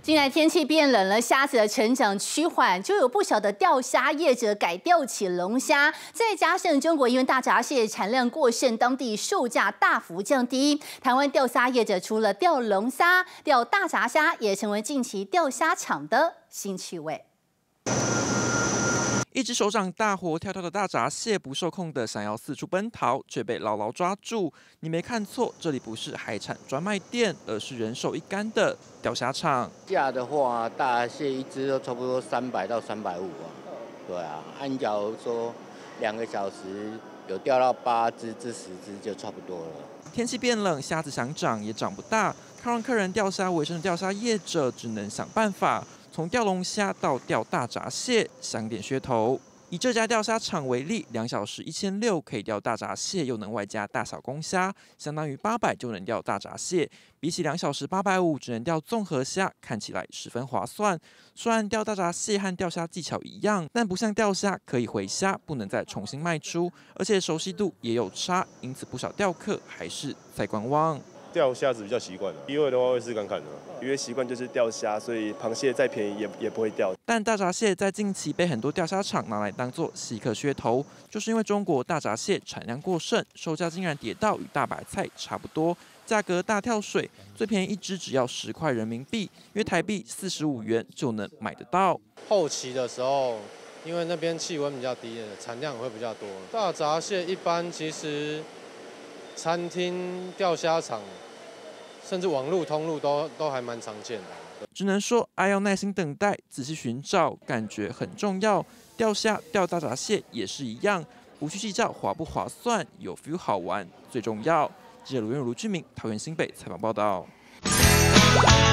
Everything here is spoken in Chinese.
近来天气变冷了，虾子的成长趋缓，就有不少的钓虾业者改钓起龙虾。再加上中国因为大闸蟹产量过剩，当地售价大幅降低，台湾钓虾业者除了钓龙虾、钓大闸虾，也成为近期钓虾场的新趣味。 一只手掌大活跳跳的大闸蟹不受控的想要四处奔逃，却被牢牢抓住。你没看错，这里不是海产专卖店，而是人手一竿的钓虾场。 价的话，大蟹一只都差不多300到350啊。对啊，按假如说2个小时有钓到8只至10只就差不多了。 天气变冷，虾子想长也长不大，靠让客人钓虾为生的钓虾业者只能想办法。 从钓龙虾到钓大闸蟹，想点噱头。以这家钓虾场为例，2小时1600可以钓大闸蟹，又能外加大小公虾，相当于800就能钓大闸蟹。比起2小时850只能钓综合虾，看起来十分划算。虽然钓大闸蟹和钓虾技巧一样，但不像钓虾可以回虾，不能再重新卖出，而且熟悉度也有差，因此不少钓客还是在观望。 钓虾子比较习惯的，因为的话会试看看的，因为习惯就是钓虾，所以螃蟹再便宜也不会钓。 但大闸蟹在近期被很多钓虾场拿来当作稀客噱头，就是因为中国大闸蟹产量过剩，售价竟然跌到与大白菜差不多，价格大跳水，最便宜一只只要10块人民币，约台币45元就能买得到。 后期的时候，因为那边气温比较低，产量也会比较多。大闸蟹一般其实。 餐厅、钓虾场，甚至网络通路都还蛮常见的。 只能说，爱要耐心等待，仔细寻找，感觉很重要。钓虾、钓大闸蟹也是一样，不去计较划不划算，有 feel 好玩最重要。记者卢俊明，桃园新北采访报道。